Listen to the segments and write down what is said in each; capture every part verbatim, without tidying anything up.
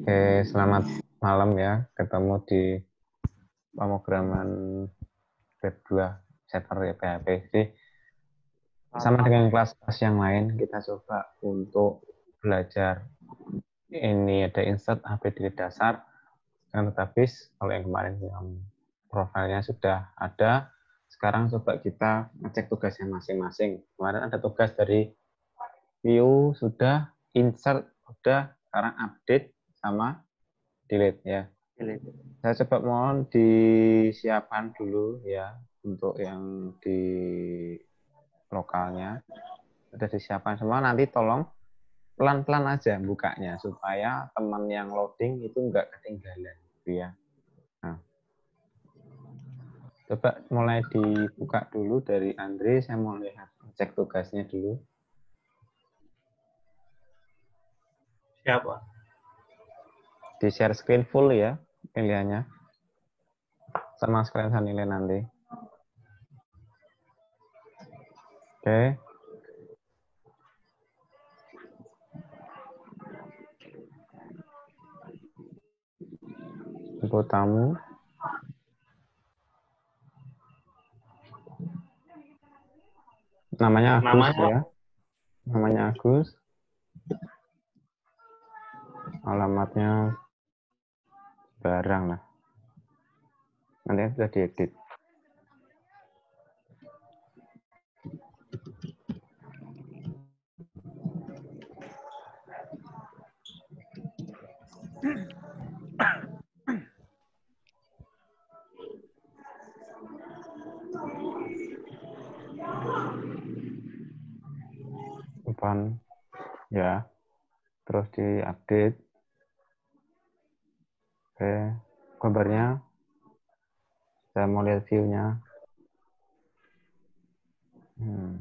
Oke, selamat malam ya. Ketemu di pemrograman web dua server P H P. Jadi, sama dengan kelas-kelas yang lain, kita coba untuk belajar. Ini ada insert H P delete dasar dan database. Kalau yang kemarin yang profilnya sudah ada, sekarang coba kita ngecek tugasnya masing-masing. Kemarin ada tugas dari view sudah, insert sudah, sekarang update sama delete ya. Saya coba mohon disiapkan dulu ya untuk yang di lokalnya. Sudah disiapkan semua, nanti tolong pelan-pelan aja bukanya supaya teman yang loading itu enggak ketinggalan gitu ya. Nah, coba mulai dibuka dulu dari Andre, saya mau lihat cek tugasnya dulu. Siapa? Di share screen full ya pilihannya. Sama sekalian saya nilai nanti. Oke. Info tamu. Namanya Agus Namanya ya. Namanya Agus. Alamatnya barang lah. Nanti sudah diedit. Depan ya. Terus diupdate. Oke. Gambarnya. Saya mau lihat view-nya. Hmm.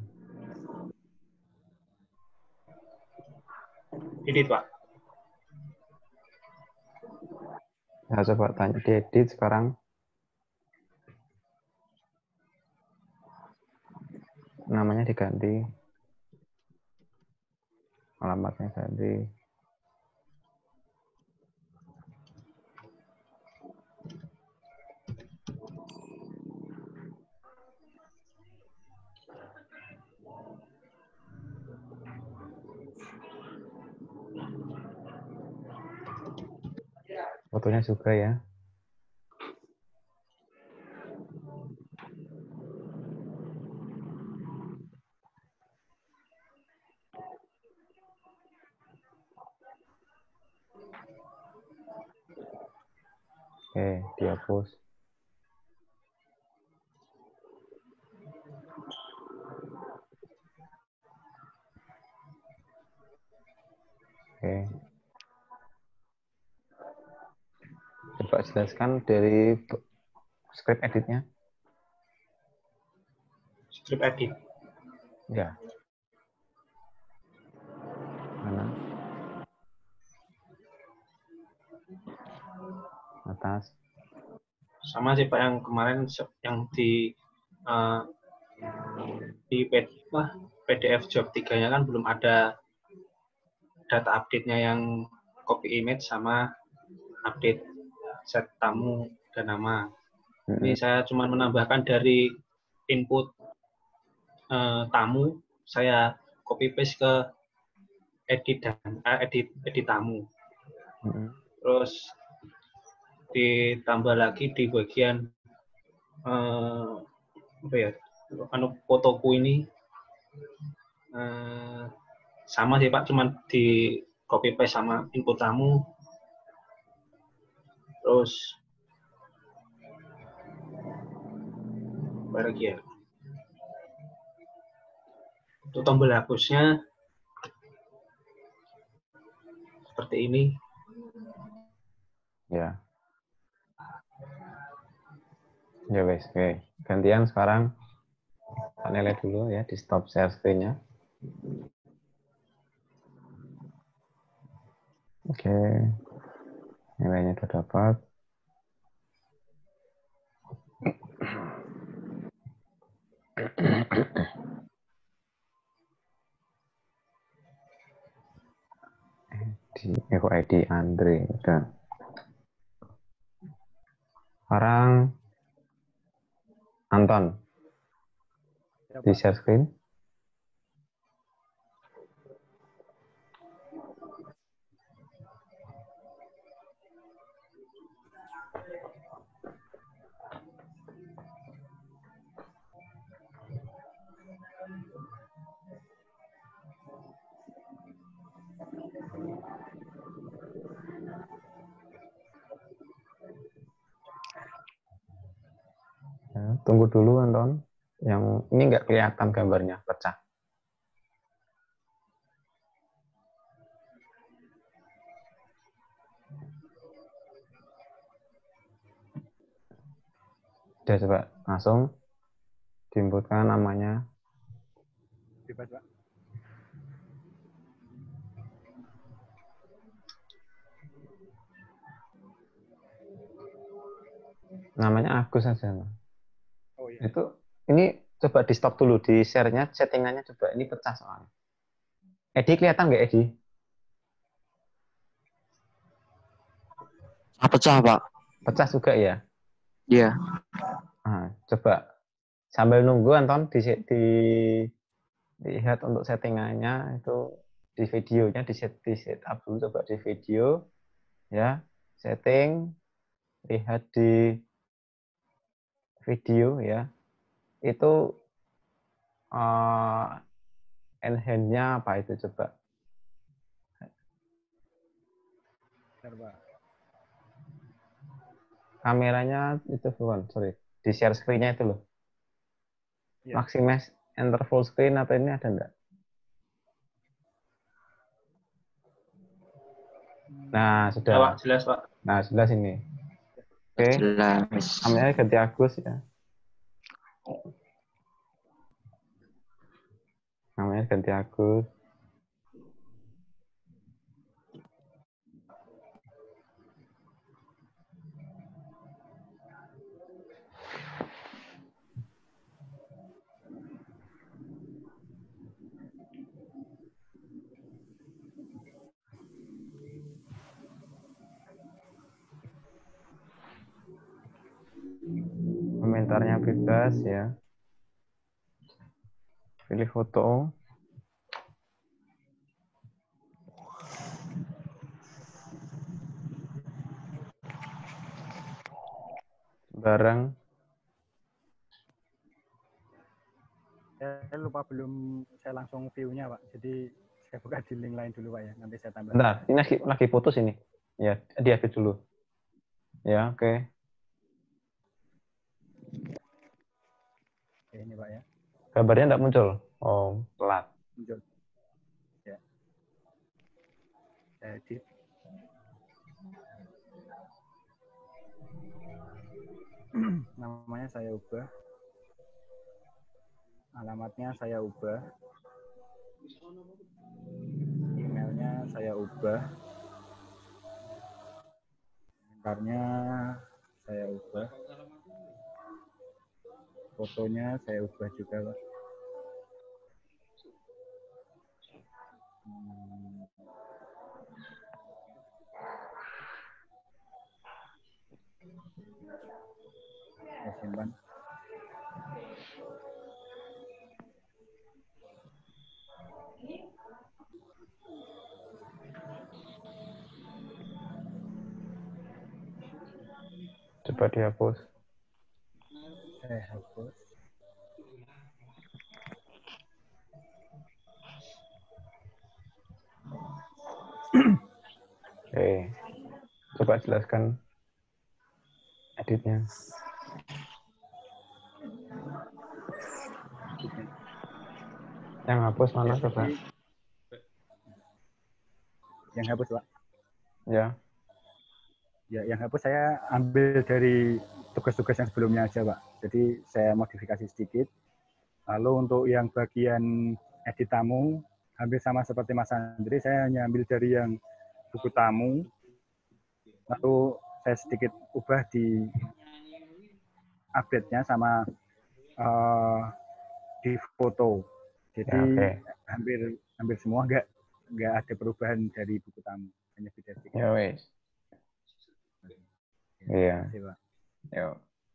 edit, Pak. Saya coba tanya diedit sekarang. Namanya diganti. Alamatnya ganti. Fotonya juga ya. Oke, dihapus. Oke. Coba jelaskan dari script editnya. Script edit. Ya. Mana? Atas. Sama sih Pak yang kemarin yang di uh, di P D F job tiga-nya kan belum ada data update-nya yang copy image sama update set tamu dan nama. Ini saya cuma menambahkan dari input uh, tamu, saya copy paste ke edit dan uh, edit edit tamu. Terus ditambah lagi di bagian uh, apa ya, anu fotoku ini uh, sama sih Pak, cuman di copy paste sama input tamu. Terus apa lagi ya, untuk tombol hapusnya seperti ini ya. Ya wes, oke. Gantian sekarang nilai dulu ya, di stop share screen-nya. Oke. Nilainya sudah dapat. Edi, Eko Edi, Andre, udah. Sekarang Anton. Ya, Di Pak. share screen. Ya, tunggu dulu Anton. Yang ini nggak kelihatan gambarnya, pecah. Udah coba langsung diinputkan namanya. Bebas, Pak. Namanya Agus saja. Oh iya. Itu ini coba di stop dulu di share-nya, settingannya coba ini pecah soalnya. Edi kelihatan nggak Edi? Pecah, Pak. Pecah juga ya? Iya. Nah, coba sambil nunggu Anton di, di lihat untuk settingannya itu di videonya di set, di setup dulu, coba di video ya, setting, lihat di video ya, itu uh, enhance-nya apa itu coba. Bentar, Pak. Kameranya itu bukan, sorry, di share screen-nya itu loh. Iya. Maximize enter full screen atau ini ada enggak? Nah, sudah. Ya, Pak, jelas, Pak. Nah, sudah sini. Oke. Okay. Jelas. Kameranya ganti Agus ya. Namanya ganti Agus. Komentarnya bebas ya. Pilih foto. Bareng. Saya lupa belum saya langsung view-nya, Pak. Jadi saya buka di link lain dulu, Pak ya. Nanti saya tambah. Bentar, ini lagi, lagi putus ini. Ya, dihapus dulu. Ya, oke. Okay. Oke, ini, Pak ya. Gambarnya enggak muncul. Oh, telat. Muncul. Ya. Saya edit. Namanya saya ubah. Alamatnya saya ubah. Emailnya saya ubah. Komentarnya saya ubah. Fotonya saya ubah juga, Pak. Hmm. Saya simpan. Coba dihapus. Saya hapus. Oke. Coba jelaskan editnya. Yang hapus mana ya, coba? Yang hapus, Pak. Ya. Ya, yang hapus saya ambil dari tugas-tugas yang sebelumnya aja, Pak. Jadi saya modifikasi sedikit. Lalu untuk yang bagian edit tamu, hampir sama seperti Mas Andri, saya hanya ambil dari yang buku tamu. Lalu saya sedikit ubah di update-nya sama uh, di foto. Jadi ya, okay. hampir hampir semua nggak nggak ada perubahan dari buku tamu. waktunya beda sedikit. Ya wes. Iya. Terima kasih, Pak. Yuk.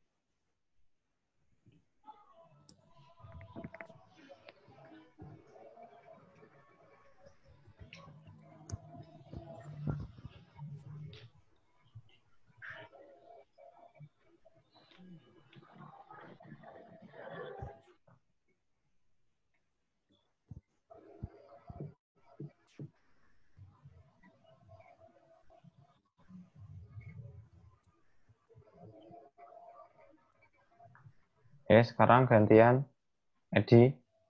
Oke, sekarang gantian Edi.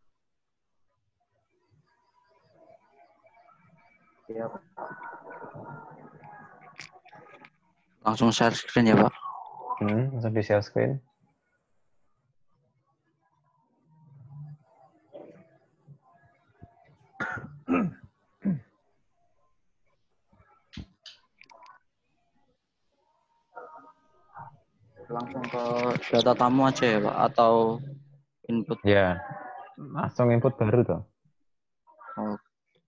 Iya, Pak. Langsung share screen ya, Pak. Hmm, langsung di share screen. Langsung ke data tamu aja ya, Pak, atau input. Ya, langsung input baru tuh. Oh.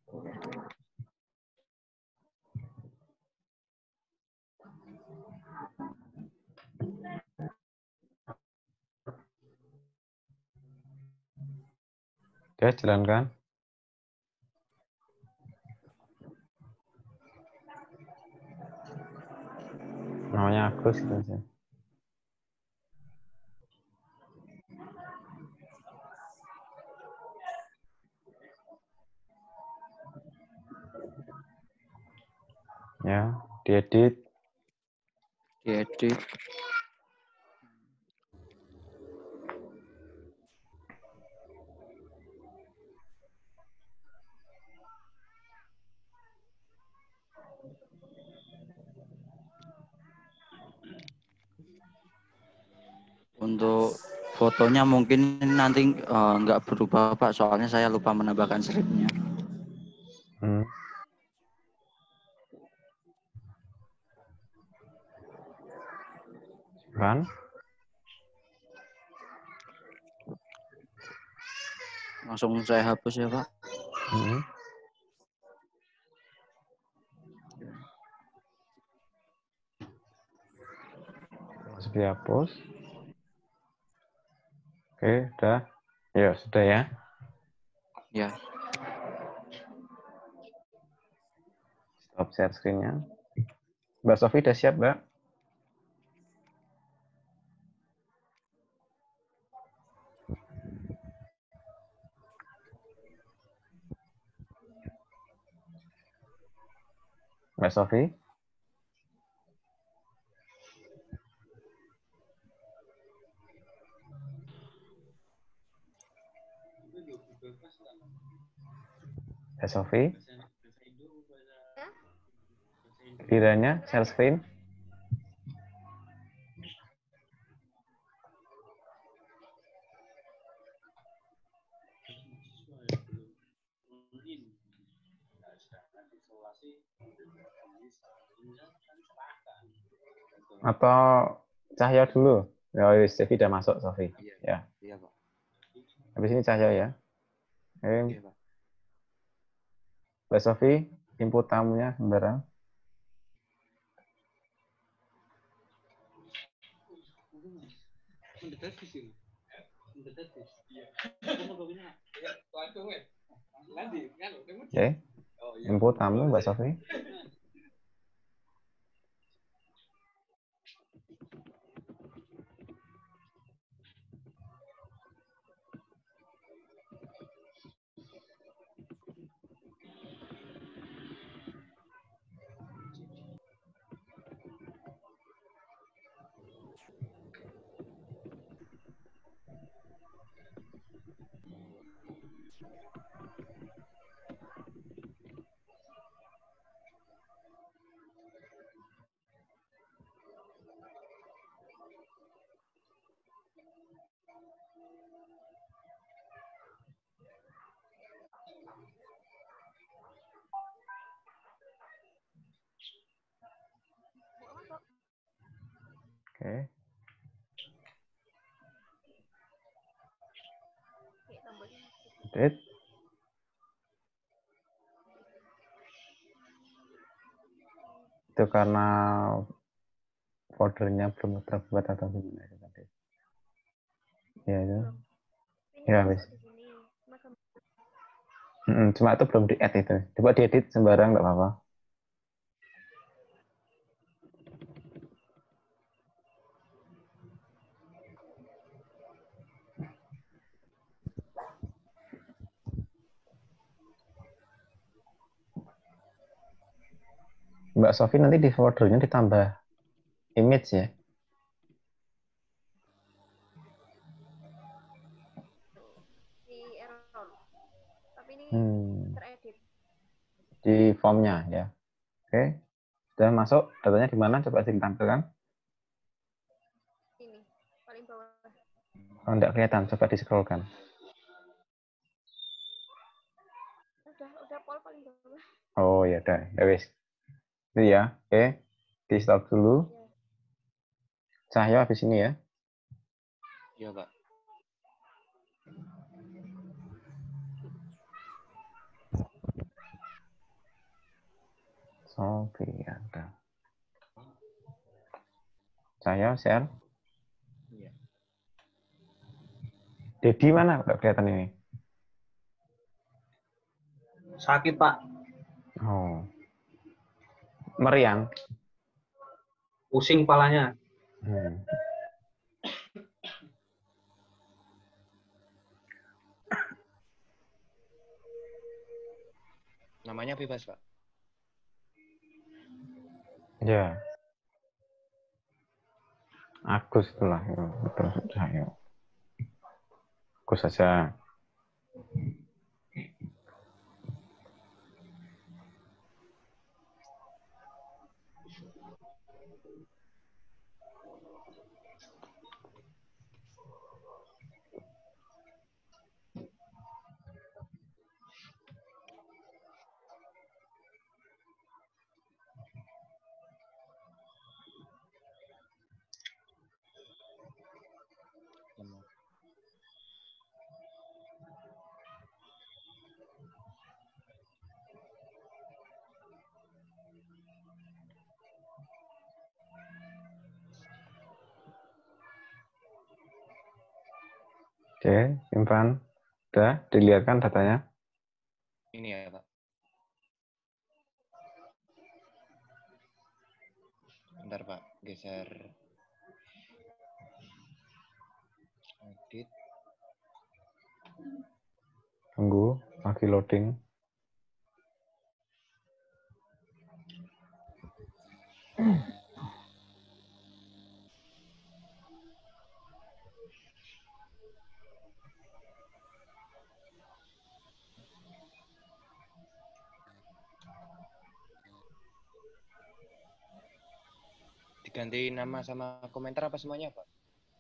Oke, jalankan. Namanya Agus gitu sih. Ya, diedit. Diedit. Untuk fotonya mungkin nanti uh, nggak berubah, Pak, soalnya saya lupa menambahkan stripnya. Hmm. Kan? Langsung saya hapus ya, Pak. Hmm. Masih dihapus. Oke, udah. Ya, sudah ya. Ya. Stop share screen-nya. Mbak Sofi udah siap, Mbak? Mbak Sofi? Mbak Sofi? Kiranya share screen? Atau Cahyo dulu? Ya, wis, Sofi udah masuk, Sofi. Iya, Ya. iya, Pak. Habis ini Cahyo ya. Oke. Iya, Pak. Mbak Sofi, input tamunya sebentar. Oke. Input tamu Mbak Sofi. Oke. Edit. Itu karena foldernya belum terbuat atau gimana itu tadi? Ya, itu. Ya, wis. Mm, cuma itu belum di-add itu. Coba diedit sembarang nggak apa-apa. Mbak Sofi nanti di foldernya ditambah image ya. Di error. Tapi ini Hmm. teredit. Di formnya ya. Oke. Sudah masuk. Datanya di mana? Coba ditampilkan. Ini paling bawah. Oh, enggak kelihatan. Coba di-scrollkan. Udah, udah pol paling bawah. Oh, ya udah. Ya wis. Itu ya. Oke. Di stop dulu. Ya. Cahyo habis ini ya. Iya, Pak. Sofi ada. Cahyo share. Iya. Dedi mana? Enggak kelihatan ini. Sakit, Pak. Oh. Meriang. Pusing kepalanya. Hmm. Namanya bebas, Pak. Ya. Agus itulah. Ya. Betul, Cahyo. Agus saja. Oke, simpan. Udah, dilihatkan datanya. Ini ya, Pak. Bentar, Pak. Geser. Edit. Tunggu, lagi loading. Diganti nama sama komentar apa semuanya, Pak?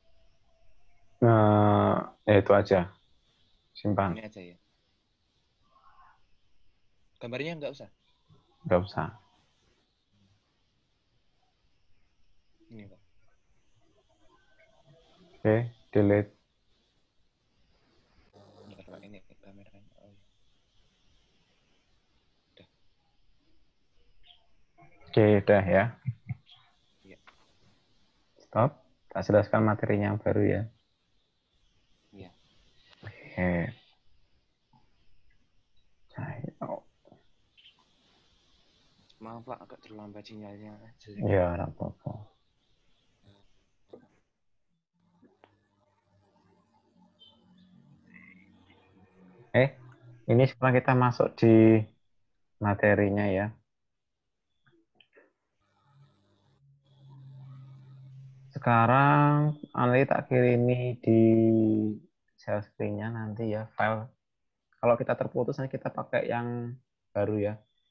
Nah, ya itu aja. Simpan. Ini aja ya. Gambarnya nggak usah? Nggak usah. Ini, Pak. Oke, delete. Bentar, Pak. Ini kameranya. Oh, iya. Udah. Oke, udah ya. Iya. Stop. Tak jelaskan materinya yang baru ya. Iya. Oke. Cahyo. Maaf, Pak. Agak terlambat sinyalnya aja. Ya, nggak apa-apa. Eh, ini setelah kita masuk di materinya ya. Sekarang nanti tak kirimi di share screen-nya nanti ya file. Kalau kita terputus nanti kita pakai yang baru ya.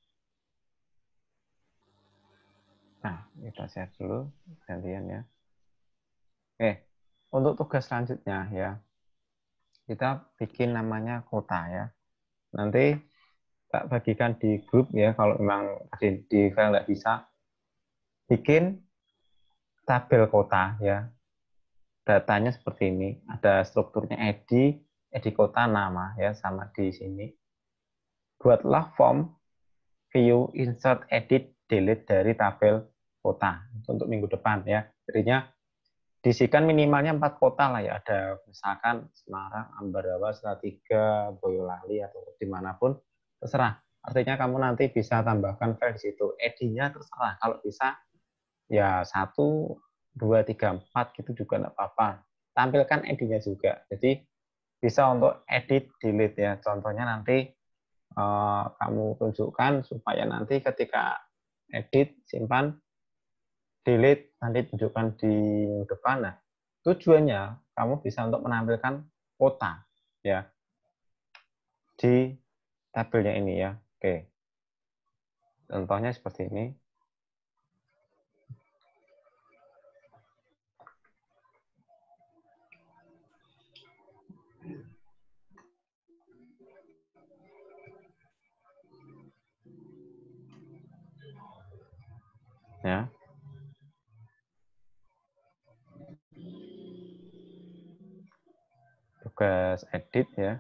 Nah, kita share dulu gantian ya. Oke, untuk tugas selanjutnya ya. Kita bikin namanya kota ya. Nanti tak bagikan di grup ya kalau memang di, di file nggak bisa. Bikin tabel kota ya. Datanya seperti ini. Ada strukturnya I D, I D kota, nama ya sama di sini. Buatlah form view insert edit delete dari tabel kota untuk minggu depan ya. Jadinya diisikan minimalnya empat kota lah ya. Ada misalkan Semarang, Ambarawa, Salatiga, Boyolali atau dimanapun terserah. Artinya kamu nanti bisa tambahkan file di situ. Editnya terserah. Kalau bisa ya satu, dua, tiga, empat gitu juga enggak apa-apa. Tampilkan editnya juga. Jadi bisa untuk edit delete ya. Contohnya nanti eh, kamu tunjukkan supaya nanti ketika edit simpan delete nanti tunjukkan di minggu depan. Nah, tujuannya kamu bisa untuk menampilkan kota ya di tabelnya ini ya. Oke. Contohnya seperti ini. Ya. Tugas edit ya.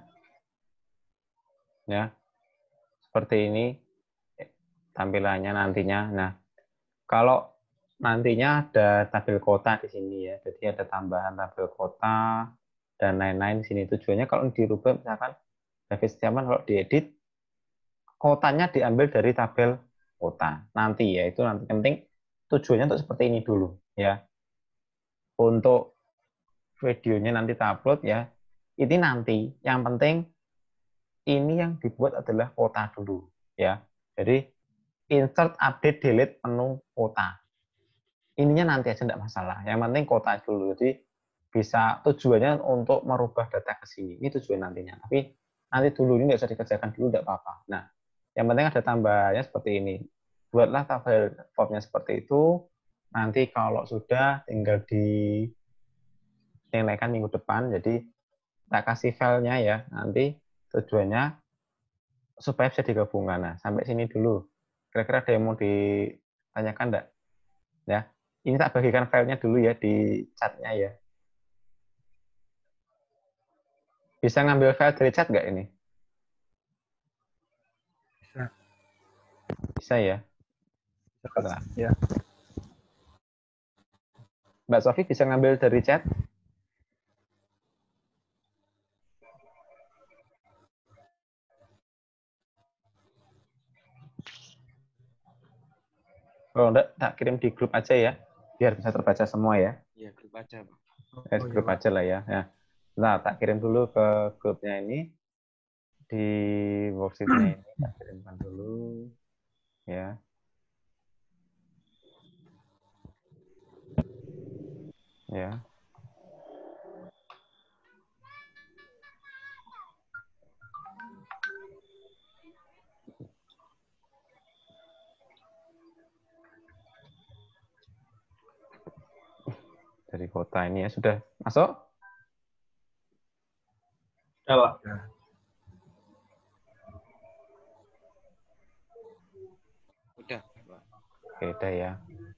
Ya. Seperti ini tampilannya nantinya. Nah, kalau nantinya ada tabel kota di sini ya. Jadi ada tambahan tabel kota dan lain-lain di sini. Tujuannya kalau dirubah misalkan David Setiawan kalau diedit kotanya diambil dari tabel kota. Nanti ya itu nanti penting tujuannya untuk seperti ini dulu ya. Untuk videonya nanti kita upload ya. Ini nanti yang penting ini yang dibuat adalah kota dulu ya. Jadi insert, update, delete menu kota. Ininya nanti aja tidak masalah. Yang penting kota dulu. Jadi bisa tujuannya untuk merubah data ke sini. Ini tujuan nantinya. Tapi nanti dulu ini nggak usah dikerjakan dulu, tidak apa-apa. Nah, yang penting ada tambahannya seperti ini. Buatlah tabel formnya seperti itu. Nanti kalau sudah tinggal di nilaikan minggu depan. Jadi kita kasih filenya ya. Nanti tujuannya supaya bisa digabungkan. Nah, sampai sini dulu. Kira-kira ada yang mau ditanyakan enggak? Ya. Ini tak bagikan filenya dulu ya di chatnya ya. Bisa ngambil file dari chat nggak ini? Bisa. Bisa ya? Bisa, ya. Mbak Sofi bisa ngambil dari chat? Kalau enggak, tak kirim di grup aja ya. Biar bisa terbaca semua ya. Iya, grup aja, Pak. Eh, Oh, grup iya, aja lah ya. Ya. Nah, tak kirim dulu ke grupnya ini. Di worksheet-nya ini tak kirimkan dulu. Ya. Ya. Dari kota ini ya sudah masuk? Ya, Pak. Ya. Udah, Pak. Oke, udah ya.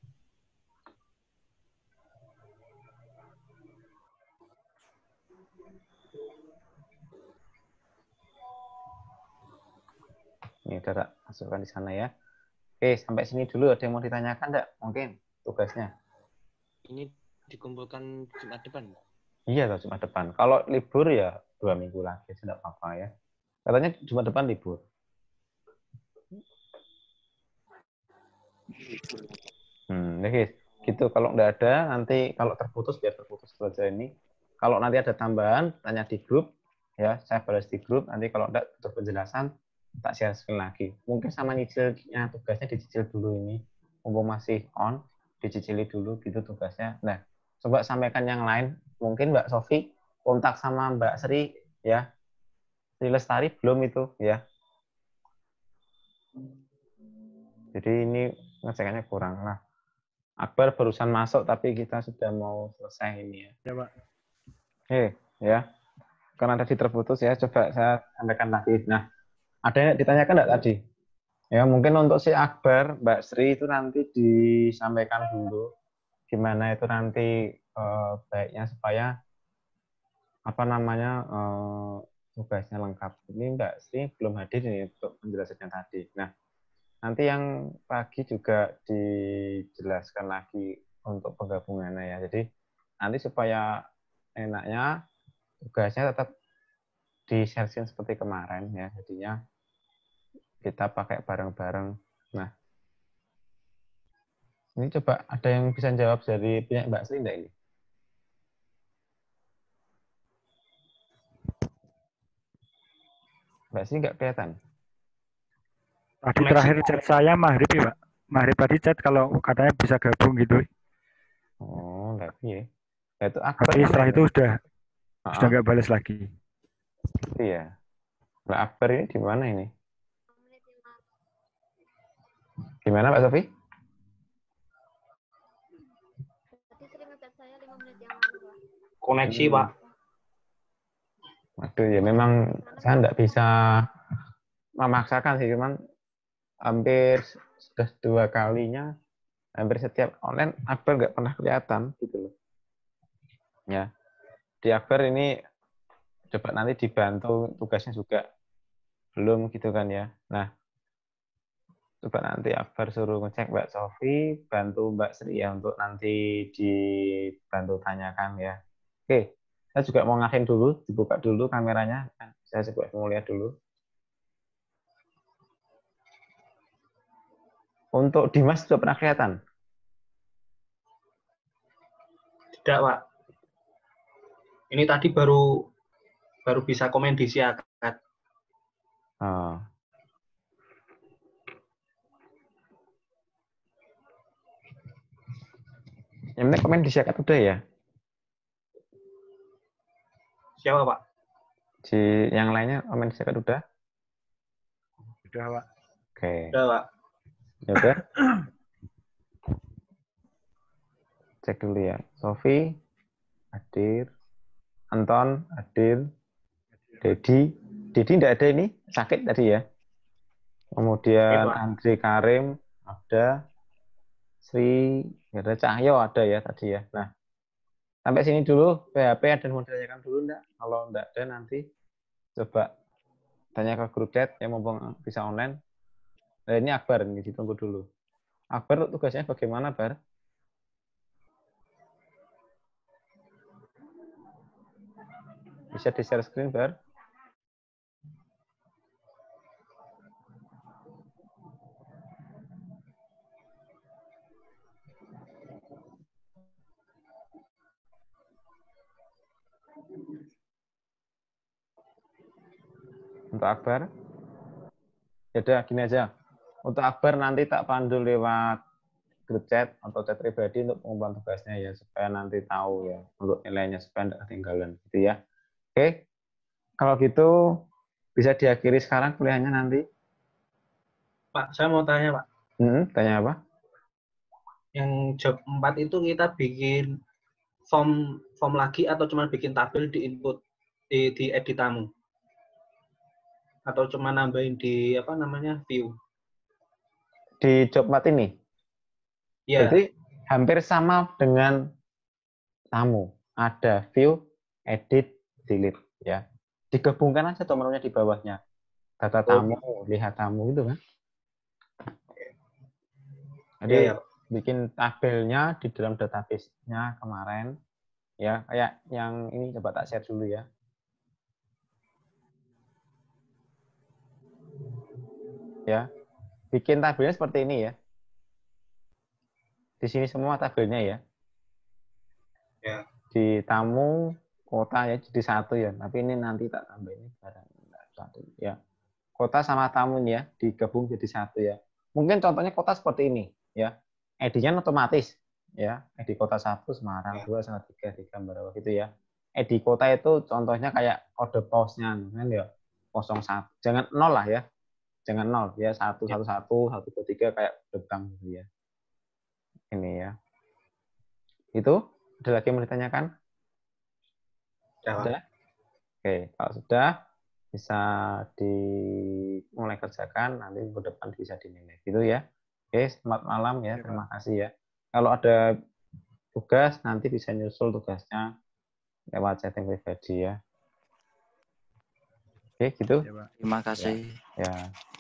Ini udah tak masukkan di sana ya. Oke, sampai sini dulu ada yang mau ditanyakan enggak? Mungkin tugasnya. Ini dikumpulkan Jumat depan. Iya, loh, Jumat depan. Kalau libur ya dua minggu lagi, tidak apa-apa ya. Katanya Jumat depan libur. Hmm, oke. Gitu. Kalau nggak ada, nanti kalau terputus biar terputus saja ini. Kalau nanti ada tambahan, tanya di grup. Ya, saya balas di grup. Nanti kalau nggak butuh penjelasan, tak share screen lagi. Mungkin sama nyicilnya tugasnya dicicil dulu ini. Mumpung masih on, dicicili dulu gitu tugasnya. Nah, coba sampaikan yang lain. Mungkin Mbak Sofi kontak sama Mbak Sri ya. Sri Lestari belum itu ya. Jadi ini ngecekannya kurang lah. Akbar barusan masuk tapi kita sudah mau selesai ini ya. Ya, Pak. Oke, ya. Karena tadi terputus ya, coba saya sampaikan lagi. Nah, ada yang ditanyakan enggak tadi? Ya, mungkin untuk si Akbar, Mbak Sri itu nanti disampaikan dulu gimana itu nanti eh, baiknya supaya apa namanya eh, tugasnya lengkap. Ini Mbak Sri belum hadir ini untuk penjelasannya tadi. Nah, nanti yang pagi juga dijelaskan lagi untuk penggabungannya ya. Jadi nanti supaya enaknya tugasnya tetap di-share seperti kemarin ya. Jadinya kita pakai bareng-bareng. Nah, ini coba ada yang bisa jawab dari pihak Mbak Sri enggak ini? Mbak Sri nggak kelihatan? Tadi terakhir chat saya Mahrib ya, Pak. Mahrib tadi chat kalau katanya bisa gabung gitu. Oh, enggak ya. Ya itu Akbar Tapi setelah itu sudah uh-huh. sudah nggak balas lagi. Iya. Mbak Akbar ini di mana ini? Gimana Pak Sofi? Tadi sering ngechat saya lima menit yang lalu, Pak. Koneksi, hmm. Pak. Waduh, ya memang saya nggak bisa memaksakan sih, cuman hampir sudah dua kalinya, hampir setiap online Akbar nggak pernah kelihatan gitu loh. Ya, di Akbar ini coba nanti dibantu tugasnya juga belum gitu kan ya. Nah, coba nanti Akbar suruh ngecek Mbak Sofi, bantu Mbak Sri ya untuk nanti dibantu tanyakan ya. Oke, saya juga mau ngakin dulu, dibuka dulu kameranya. Saya coba mau lihat dulu. Untuk Dimas sudah pernah kelihatan? Tidak, Pak. Ini tadi baru baru bisa komen di siakat. Oh. Yang penting komen di siakat udah ya? Siapa, Pak? Di yang lainnya komen di siakat udah? Udah, Pak. Oke. Udah, Pak. Ya udah. Cek dulu ya. Sofi hadir. Anton hadir. Dedi. Dedi enggak ada ini? Sakit tadi ya? Kemudian Andri Karim ada. Sri, ada Cahyo ada ya tadi ya. Nah, sampai sini dulu P H P dan mau ditanyakan dulu enggak? Kalau enggak ada nanti coba tanya ke grup chat yang mumpung bisa online. Nah, ini Akbar, ini ditunggu dulu. Akbar tugasnya bagaimana, Bar? Bisa di-share screen, Bar? Untuk Akbar? Ya udah, gini aja. Untuk Akbar nanti tak pandu lewat grup chat atau chat pribadi untuk pengumpulan tugasnya ya, supaya nanti tahu ya untuk nilainya supaya tidak ketinggalan gitu ya. Oke, kalau gitu bisa diakhiri sekarang kuliahnya nanti. Pak, saya mau tanya, Pak. Hmm, tanya apa? Yang job empat itu kita bikin form form lagi atau cuma bikin tabel di input di, di edit tamu? Atau cuma nambahin di apa namanya view? Di job empat ini? Ya. Jadi hampir sama dengan tamu. Ada view, edit, delete ya. Digabungkan aja tuh menunya di bawahnya. Data tamu, oh. Lihat tamu gitu kan. Jadi ya, ya. Bikin tabelnya di dalam database-nya kemarin ya, kayak yang ini coba tak share dulu ya. Ya. Bikin tabelnya seperti ini ya. Di sini semua tabelnya ya. Ya. Di tamu kota ya jadi satu ya, tapi ini nanti tak tambah ini barang satu ya. Kota sama tamu ya digabung jadi satu ya. Mungkin contohnya kota seperti ini ya. Editnya otomatis ya. Edit kota satu Semarang, dua sama tiga di gambar gitu ya. Edit kota itu contohnya kayak kode posnya kan ya nol satu. Jangan nol lah ya. Jangan nol ya, satu satu satu satu dua tiga kayak depan gitu ya. Ini ya. Itu ada lagi yang mau ditanyakan? Sudah? Oke, kalau sudah bisa dimulai kerjakan, nanti minggu depan bisa dinilai. Gitu ya. Oke, selamat malam ya. Terima kasih ya. Kalau ada tugas, nanti bisa nyusul tugasnya lewat chatting pribadi ya. Oke, gitu. Terima kasih. Ya. ya.